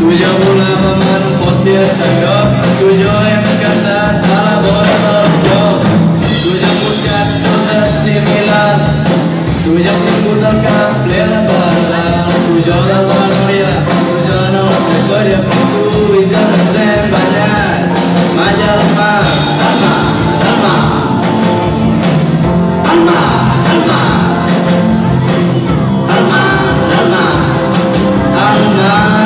ja volàvem en un fòssil de groc, tu i jo hem cantat a la vora del joc. Tu ja has buscat coses similars, tu ja has tingut el camp ple de parlar. Tu i jo de la Núria, tu i jo de la nostra història, però tu i jo no ens hem banyat mai al mar. Al mar, al mar, al mar, al mar, al mar, al mar, al mar.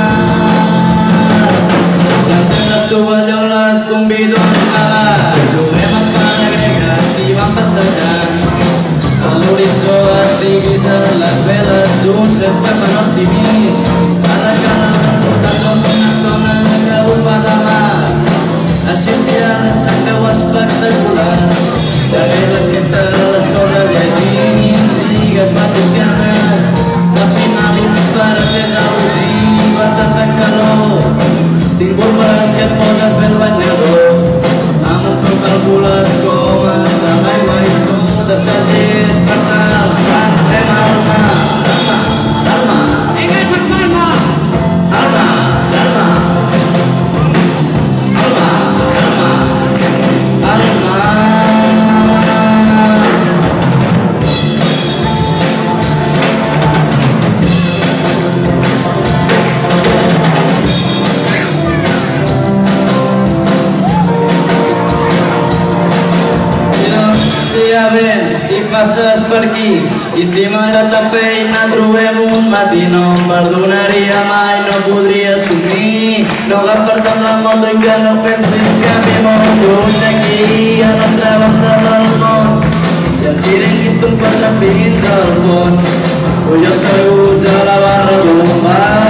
Les tovalloles convido a nedar, juguem amb pana grega i vam passejant. A l'horitzó estiguis a les veles d'uns trens cap en els timis. Cada cana al costat com una zona que bufa de mar. Així en tirada se'n veu espectacular. Darrere la queta de la sorra llegint intrigues vaticanes. Al final unes pares que naus va tanta calor. Tinc volvats i et poses bé el banyador. Amb un peu calculat com està l'aigua i tot està llest per tal. Entrem al mar, al mar, al mar. Enganxa't al mar! Al mar, al mar. Al mar, al mar, al mar. Si ja vens i passes per aquí i si m'agrada la feina trobem un matí, no em perdonaria mai, no podria assumir no agafar-te amb la moto i que no pensis que m'hi molt lluny d'aquí a l'altra banda del món i el xiringuito em porta fins al fons o jo asseguts a la barra d'un bar.